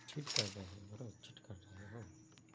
Chit कर रहे हैं ब्रो, चिट कर रहे हो।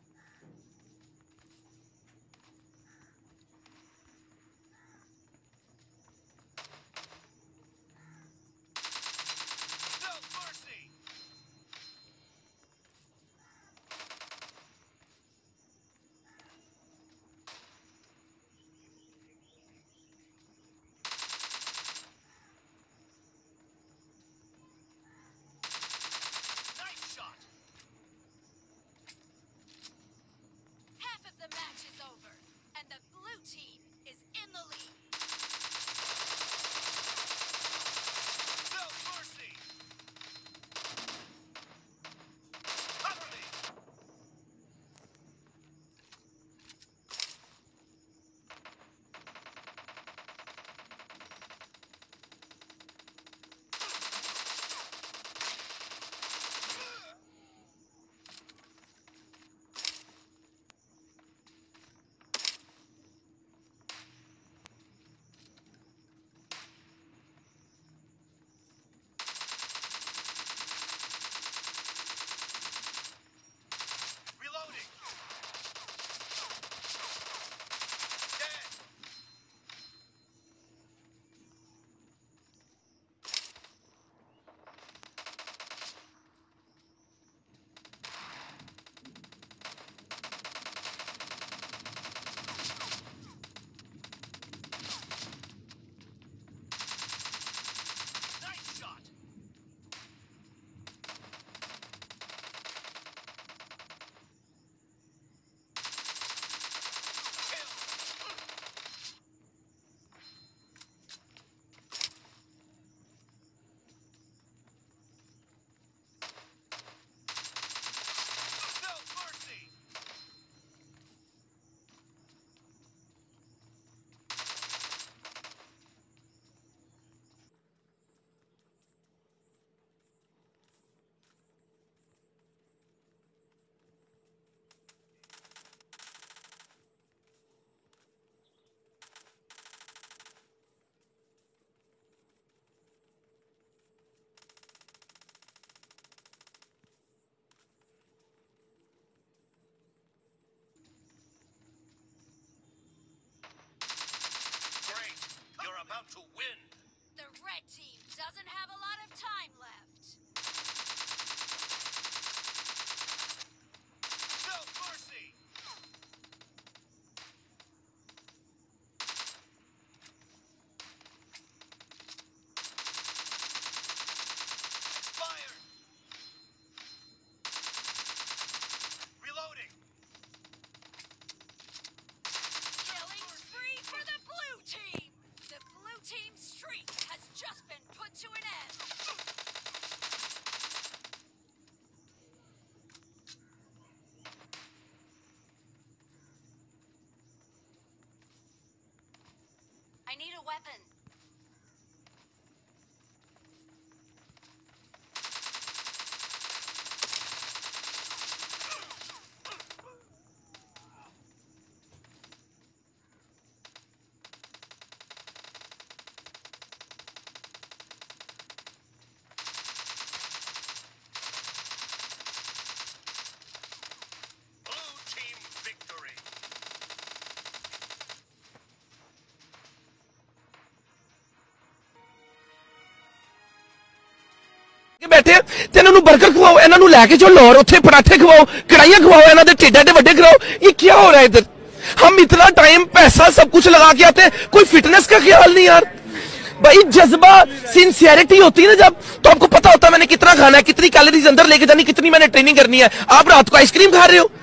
To win. The red team doesn't have a lot of time left. No mercy. Expired. Reloading. Killing spree for the blue team. The blue team's streak has just been put to an end. I need a weapon. बैठे ते इन्हां नूं burger खवाओ, इन्हां नूं लैके चलो और उत्थे पराठे खवाओ, कढ़ाइयां खवाओ, इन्हां दे ढिड्ड एडे वड्डे कराओ। ये क्या हो रहा है इधर? हम इतना टाइम पैसा सब कुछ लगा के आते हैं, कोई फिटनेस का ख्याल नहीं यार। भाई जज्बा सिंसियरिटी होती है ना जब, तो आपको पता होता है मैंने कितना खाना है, कितनी कैलोरीज अंदर लेके जानी, कितनी मैंने ट्रेनिंग करनी है। आप रात को आइसक्रीम खा रहे हो,